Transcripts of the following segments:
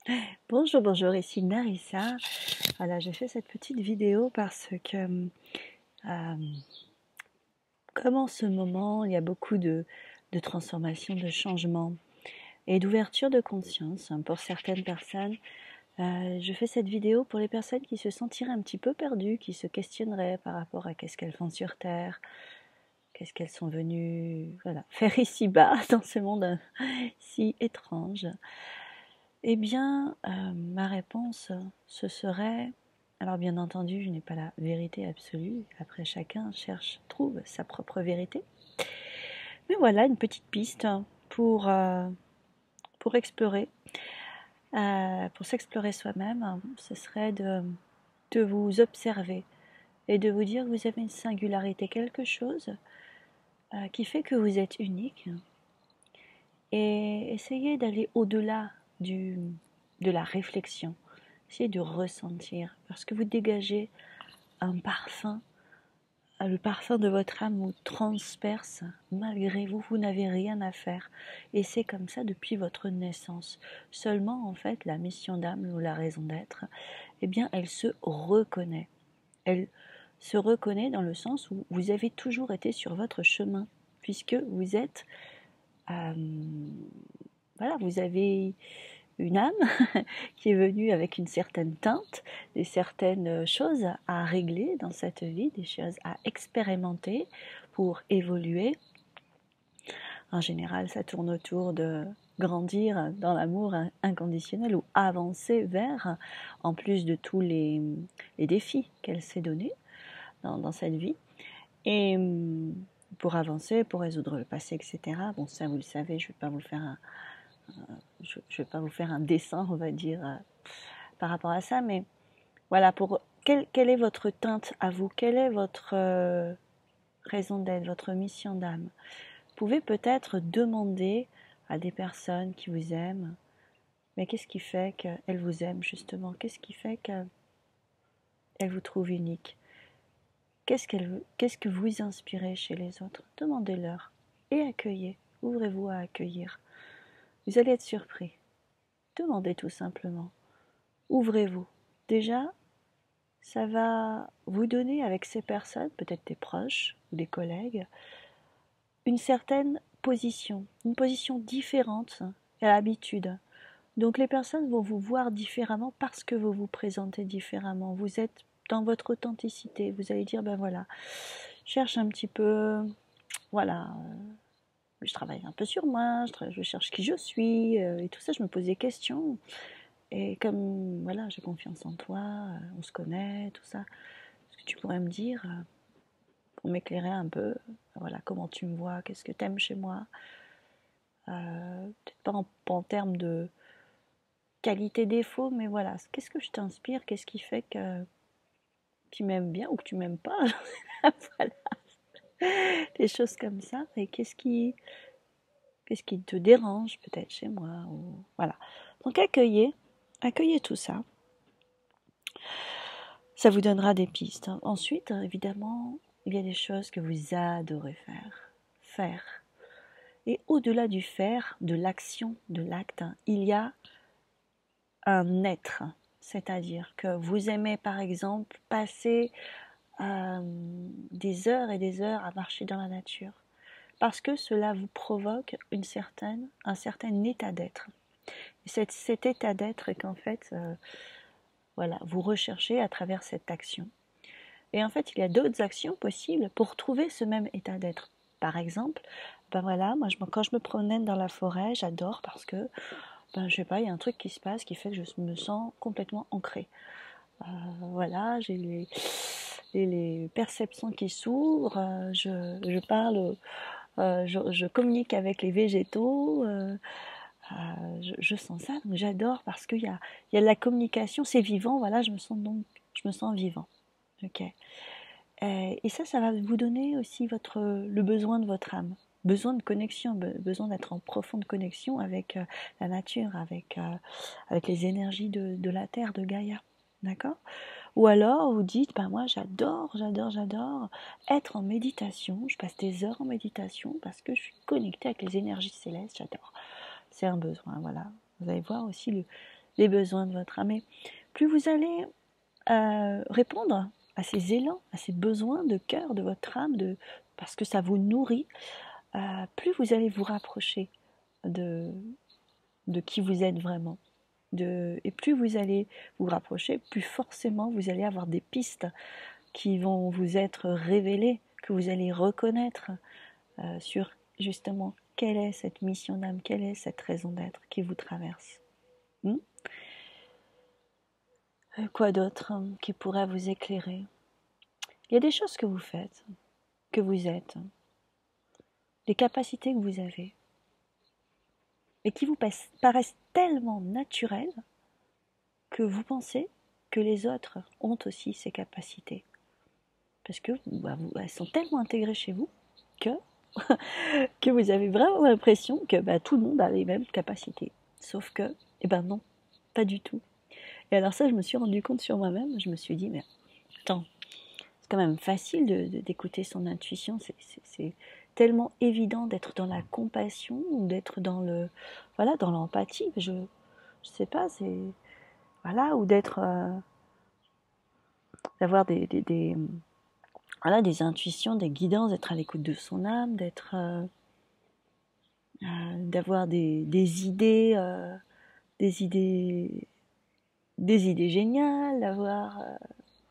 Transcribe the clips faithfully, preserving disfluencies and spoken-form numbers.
Bonjour, bonjour, ici Narissa. Voilà, je fais cette petite vidéo parce que euh, comme en ce moment, il y a beaucoup de, de transformations, de changements et d'ouverture de conscience pour certaines personnes. Euh, je fais cette vidéo pour les personnes qui se sentiraient un petit peu perdues, qui se questionneraient par rapport à qu'est-ce qu'elles font sur Terre, qu'est-ce qu'elles sont venues voilà, faire ici-bas, dans ce monde si étrange. Eh bien, euh, ma réponse, ce serait... Alors bien entendu, je n'ai pas la vérité absolue. Après, chacun cherche, trouve sa propre vérité. Mais voilà, une petite piste pour, euh, pour explorer. Euh, pour s'explorer soi-même, ce serait de, de vous observer et de vous dire que vous avez une singularité, quelque chose euh, qui fait que vous êtes unique. Et essayez d'aller au-delà du, de la réflexion. Essayez de ressentir, parce que vous dégagez un parfum, le parfum de votre âme vous transperce, malgré vous, vous n'avez rien à faire. Et c'est comme ça depuis votre naissance. Seulement, en fait, la mission d'âme ou la raison d'être, eh bien, elle se reconnaît. Elle se reconnaît dans le sens où vous avez toujours été sur votre chemin, puisque vous êtes... Euh, voilà, vous avez une âme qui est venue avec une certaine teinte, des certaines choses à régler dans cette vie, des choses à expérimenter pour évoluer. En général, ça tourne autour de grandir dans l'amour inconditionnel ou avancer vers, en plus de tous les, les défis qu'elle s'est donnés dans, dans cette vie. Et pour avancer, pour résoudre le passé, et cetera. Bon, ça vous le savez, je ne vais pas vous le faire un, je ne vais pas vous faire un dessin, on va dire, euh, par rapport à ça, mais voilà, pour quelle, quelle est votre teinte à vous, quelle est votre euh, raison d'être, votre mission d'âme. Vous pouvez peut-être demander à des personnes qui vous aiment, mais qu'est-ce qui fait qu'elles vous aiment justement, qu'est-ce qui fait qu'elles vous trouvent unique, qu'est-ce, qu'elle, qu'est-ce que vous inspirez chez les autres. Demandez-leur et accueillez, ouvrez-vous à accueillir. Vous allez être surpris. Demandez tout simplement. Ouvrez-vous. Déjà, ça va vous donner avec ces personnes, peut-être des proches ou des collègues, une certaine position, une position différente à l'habitude. Donc les personnes vont vous voir différemment parce que vous vous présentez différemment. Vous êtes dans votre authenticité. Vous allez dire, ben voilà, je cherche un petit peu, voilà, je travaille un peu sur moi, je cherche qui je suis, et tout ça, je me pose des questions. Et comme, voilà, j'ai confiance en toi, on se connaît, tout ça, est-ce que tu pourrais me dire, pour m'éclairer un peu, voilà, comment tu me vois, qu'est-ce que tu aimes chez moi, euh, peut-être pas en, pas en termes de qualité-défaut, mais voilà, qu'est-ce que je t'inspire, qu'est-ce qui fait que tu m'aimes bien ou que tu m'aimes pas, voilà, des choses comme ça, et qu'est-ce qui, qu'est-ce qui te dérange peut-être chez moi, ou, voilà. Donc accueillez, accueillez tout ça. Ça vous donnera des pistes. Ensuite, évidemment, il y a des choses que vous adorez faire. Faire. Et au-delà du faire, de l'action, de l'acte, il y a un être. C'est-à-dire que vous aimez, par exemple, passer euh, des heures et des heures à marcher dans la nature. Parce que cela vous provoque une certaine, un certain état d'être. Et cet, cet état d'être est qu'en fait, euh, voilà, vous recherchez à travers cette action. Et en fait, il y a d'autres actions possibles pour trouver ce même état d'être. Par exemple, ben voilà, moi je, quand je me promène dans la forêt, j'adore parce que, ben je sais pas, il y a un truc qui se passe qui fait que je me sens complètement ancrée. Euh, voilà, j'ai les, les, les perceptions qui s'ouvrent, euh, je, je parle, euh, je, je communique avec les végétaux, euh, euh, je, je sens ça, donc j'adore parce qu'il y a, il y a de la communication, c'est vivant, voilà, je me sens donc, je me sens vivant. Ok. Et ça, ça va vous donner aussi votre, le besoin de votre âme, besoin de connexion, besoin d'être en profonde connexion avec euh, la nature, avec, euh, avec les énergies de, de la Terre, de Gaïa, d'accord? Ou alors vous dites, ben moi j'adore, j'adore, j'adore être en méditation, je passe des heures en méditation parce que je suis connectée avec les énergies célestes, j'adore. C'est un besoin, voilà. Vous allez voir aussi le, les besoins de votre âme. Et plus vous allez euh, répondre à ces élans, à ces besoins de cœur de votre âme, de, parce que ça vous nourrit, euh, plus vous allez vous rapprocher de, de qui vous êtes vraiment. De, et plus vous allez vous rapprocher, plus forcément vous allez avoir des pistes qui vont vous être révélées, que vous allez reconnaître euh, sur justement quelle est cette mission d'âme, quelle est cette raison d'être qui vous traverse. Hmm? Quoi d'autre hein, qui pourrait vous éclairer? Il y a des choses que vous faites, que vous êtes, des capacités que vous avez, et qui vous paraissent tellement naturelles que vous pensez que les autres ont aussi ces capacités. Parce que bah, vous, elles sont tellement intégrées chez vous que, que vous avez vraiment l'impression que bah, tout le monde a les mêmes capacités. Sauf que, eh ben non, pas du tout. Et alors ça, je me suis rendu compte sur moi-même, je me suis dit, mais attends, c'est quand même facile de, de, d'écouter son intuition, c'est, c'est, c'est tellement évident d'être dans la compassion ou d'être dans le, voilà, dans l'empathie, je, je sais pas, c'est, voilà, ou d'être, euh, d'avoir des, des, des, voilà, des intuitions, des guidances, d'être à l'écoute de son âme, d'être, euh, euh, d'avoir des, des idées, euh, des idées, des idées géniales, d'avoir, euh,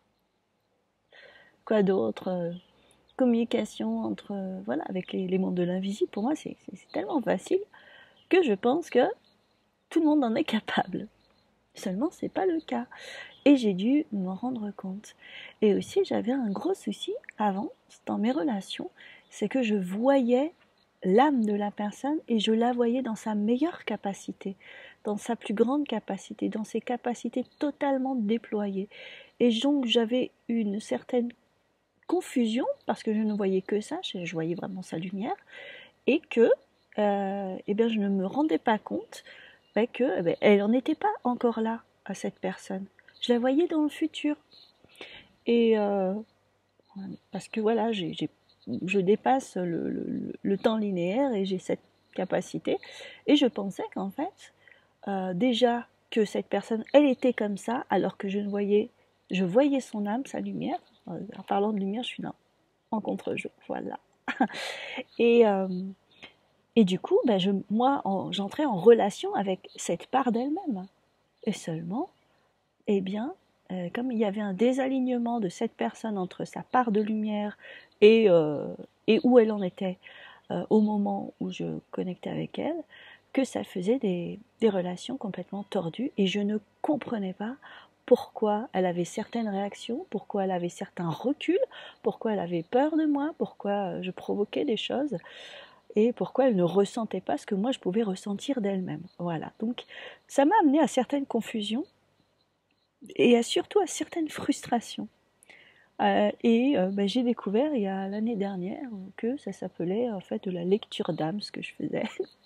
quoi d'autre, euh, communication entre, euh, voilà, avec les, les mondes de l'invisible. Pour moi, c'est, c'est, c'est tellement facile que je pense que tout le monde en est capable. Seulement, c'est pas le cas. Et j'ai dû m'en rendre compte. Et aussi, j'avais un gros souci avant, dans mes relations, c'est que je voyais l'âme de la personne et je la voyais dans sa meilleure capacité, dans sa plus grande capacité, dans ses capacités totalement déployées. Et donc, j'avais une certaine confusion, parce que je ne voyais que ça, je voyais vraiment sa lumière, et que euh, eh bien, je ne me rendais pas compte bah, que, eh bien, elle n'en était pas encore là, à cette personne. Je la voyais dans le futur. Et euh, parce que voilà, j'ai, j'ai, je dépasse le, le, le temps linéaire et j'ai cette capacité. Et je pensais qu'en fait, euh, déjà que cette personne, elle était comme ça, alors que je ne voyais, je voyais son âme, sa lumière. En parlant de lumière, je suis dans, en contre-jour, voilà. et, euh, et du coup, ben je, moi, en, j'entrais en relation avec cette part d'elle-même. Et seulement, eh bien, euh, comme il y avait un désalignement de cette personne entre sa part de lumière et, euh, et où elle en était euh, au moment où je connectais avec elle, que ça faisait des, des relations complètement tordues et je ne comprenais pas pourquoi elle avait certaines réactions, pourquoi elle avait certains reculs, pourquoi elle avait peur de moi, pourquoi je provoquais des choses et pourquoi elle ne ressentait pas ce que moi je pouvais ressentir d'elle-même. Voilà, donc ça m'a amené à certaines confusions et à, surtout à certaines frustrations. Euh, et euh, ben, j'ai découvert il y a l'année dernière que ça s'appelait en fait de la lecture d'âme, ce que je faisais.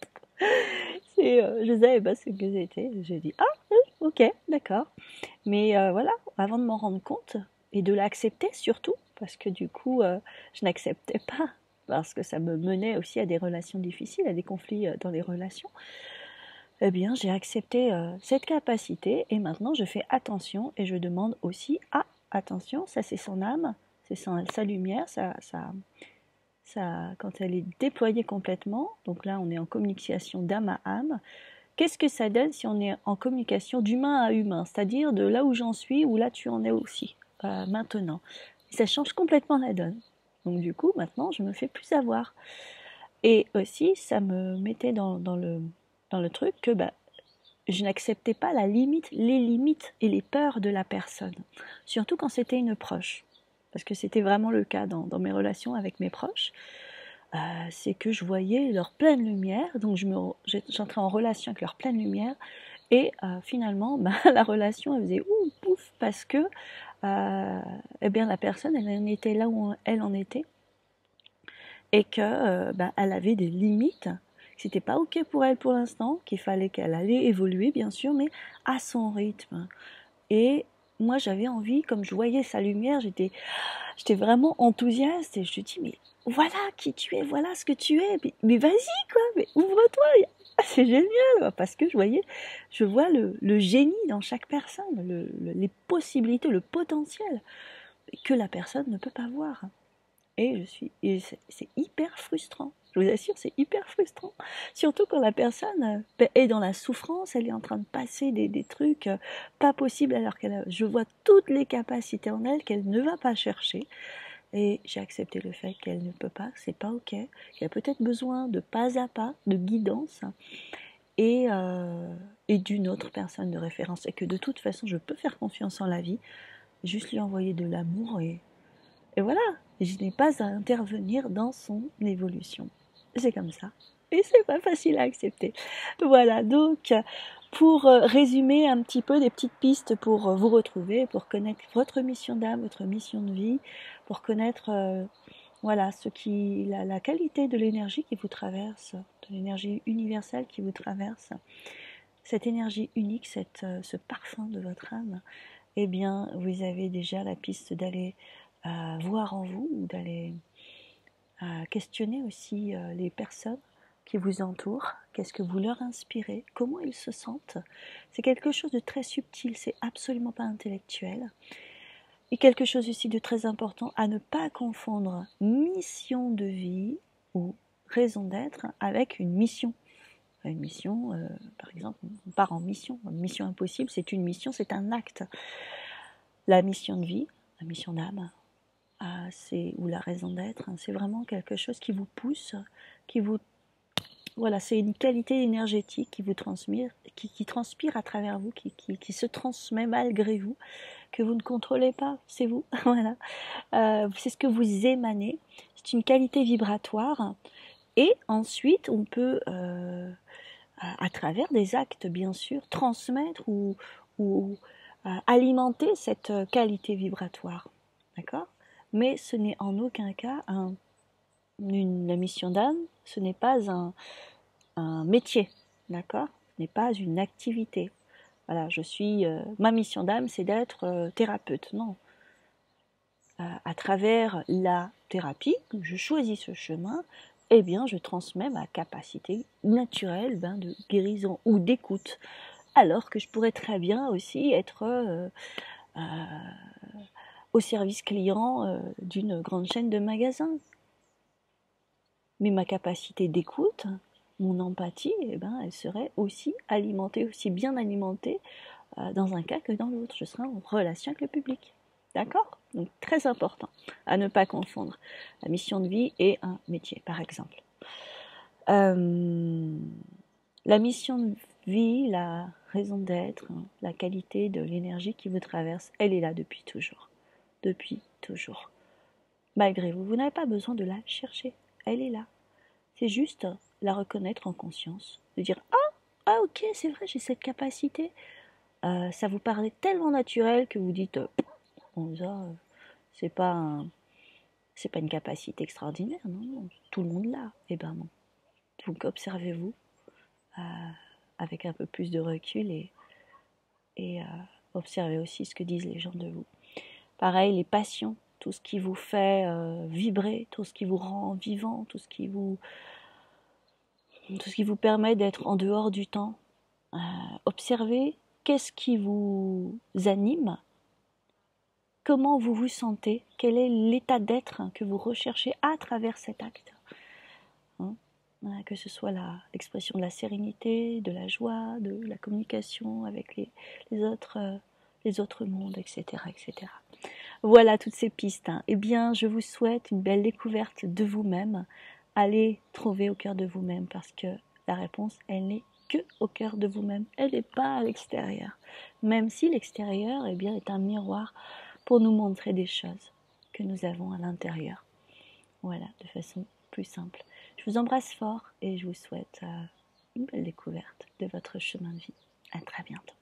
Et, euh, je savais pas ce que c'était. J'ai dit ah ok d'accord. Mais euh, voilà, avant de m'en rendre compte et de l'accepter surtout, parce que du coup euh, je n'acceptais pas, parce que ça me menait aussi à des relations difficiles, à des conflits dans les relations. Eh bien, j'ai accepté euh, cette capacité et maintenant je fais attention et je demande aussi ah attention, ça c'est son âme, c'est sa, sa lumière, sa, sa, sa, quand elle est déployée complètement. Donc là, on est en communication d'âme à âme. Qu'est-ce que ça donne si on est en communication d'humain à humain, c'est-à-dire de là où j'en suis, où là tu en es aussi, euh, maintenant. Et ça change complètement la donne. Donc du coup, maintenant, je me fais plus avoir. Et aussi, ça me mettait dans, dans, le, dans le truc que bah, je n'acceptais pas la limite, les limites et les peurs de la personne. Surtout quand c'était une proche. Parce que c'était vraiment le cas dans, dans mes relations avec mes proches. Euh, c'est que je voyais leur pleine lumière, donc je me, j'entrais en relation avec leur pleine lumière, et euh, finalement, bah, la relation, elle faisait ouf, pouf, parce que euh, eh bien, la personne, elle en était là où elle en était, et que euh, bah, elle avait des limites, que c'était pas ok pour elle pour l'instant, qu'il fallait qu'elle allait évoluer, bien sûr, mais à son rythme. Et moi, j'avais envie, comme je voyais sa lumière, j'étais, j'étais vraiment enthousiaste, et je me dis, mais voilà qui tu es, voilà ce que tu es, mais, mais vas-y, quoi, mais ouvre-toi. C'est génial, parce que, vous voyez, je vois le, le génie dans chaque personne, le, le, les possibilités, le potentiel que la personne ne peut pas voir. Et je suis, et c'est, c'est hyper frustrant. Je vous assure, c'est hyper frustrant. Surtout quand la personne est dans la souffrance, elle est en train de passer des, des trucs pas possibles alors qu'elle a, je vois toutes les capacités en elle qu'elle ne va pas chercher. Et j'ai accepté le fait qu'elle ne peut pas, c'est pas ok, qu'elle a peut-être besoin de pas à pas, de guidance et, euh, et d'une autre personne de référence. Et que de toute façon, je peux faire confiance en la vie, juste lui envoyer de l'amour et, et voilà, je n'ai pas à intervenir dans son évolution. C'est comme ça. Et c'est pas facile à accepter. Voilà, donc pour résumer un petit peu des petites pistes pour vous retrouver, pour connaître votre mission d'âme, votre mission de vie, pour connaître euh, voilà, ce qui, la, la qualité de l'énergie qui vous traverse, de l'énergie universelle qui vous traverse, cette énergie unique, cette, ce parfum de votre âme, eh bien, vous avez déjà la piste d'aller euh, voir en vous, ou d'aller euh, questionner aussi euh, les personnes qui vous entourent, qu'est-ce que vous leur inspirez, comment ils se sentent. C'est quelque chose de très subtil, c'est absolument pas intellectuel. Et quelque chose aussi de très important, à ne pas confondre mission de vie ou raison d'être avec une mission. Une mission, euh, par exemple, on part en mission. Une mission impossible, c'est une mission, c'est un acte. La mission de vie, la mission d'âme, euh, c'est, ou la raison d'être, hein, c'est vraiment quelque chose qui vous pousse, qui vous... Voilà, c'est une qualité énergétique qui vous transpire, qui, qui transpire à travers vous, qui, qui, qui se transmet malgré vous, que vous ne contrôlez pas, c'est vous, voilà. Euh, c'est ce que vous émanez, c'est une qualité vibratoire, et ensuite on peut, euh, à, à travers des actes bien sûr, transmettre ou, ou euh, alimenter cette qualité vibratoire, d'accord ? Mais ce n'est en aucun cas un, une, la mission d'âme, ce n'est pas un, un métier, d'accord ? Ce n'est pas une activité. Voilà, je suis, euh, ma mission d'âme, c'est d'être euh, thérapeute. Non. Euh, à travers la thérapie, je choisis ce chemin, eh bien, je transmets ma capacité naturelle ben, de guérison ou d'écoute. Alors que je pourrais très bien aussi être euh, euh, au service client euh, d'une grande chaîne de magasins. Mais ma capacité d'écoute, mon empathie, eh ben, elle serait aussi alimentée, aussi bien alimentée euh, dans un cas que dans l'autre. Je serai en relation avec le public. D'accord ? Donc très important à ne pas confondre la mission de vie et un métier, par exemple. Euh, la mission de vie, la raison d'être, hein, la qualité de l'énergie qui vous traverse, elle est là depuis toujours. Depuis toujours. Malgré vous, vous n'avez pas besoin de la chercher. Elle est là. C'est juste la reconnaître en conscience. De dire « Ah, ah ok, c'est vrai, j'ai cette capacité. Euh, » Ça vous paraît tellement naturel que vous dites « Bon, ça, euh, c'est pas, un, c'est pas une capacité extraordinaire, non, non, tout le monde l'a. » Eh ben non. Donc observez-vous euh, avec un peu plus de recul et, et euh, observez aussi ce que disent les gens de vous. Pareil, les passions, tout ce qui vous fait euh, vibrer, tout ce qui vous rend vivant, tout ce qui vous, tout ce qui vous permet d'être en dehors du temps. Euh, observez qu'est-ce qui vous anime, comment vous vous sentez, quel est l'état d'être que vous recherchez à travers cet acte. Hein, que ce soit la, l'expression de la sérénité, de la joie, de la communication avec les, les, autres, euh, les autres mondes, et cetera, et cetera. Voilà toutes ces pistes. Hein. Eh bien, je vous souhaite une belle découverte de vous-même. Allez trouver au cœur de vous-même parce que la réponse, elle n'est que au cœur de vous-même. Elle n'est pas à l'extérieur. Même si l'extérieur, eh bien, est un miroir pour nous montrer des choses que nous avons à l'intérieur. Voilà, de façon plus simple. Je vous embrasse fort et je vous souhaite euh, une belle découverte de votre chemin de vie. À très bientôt.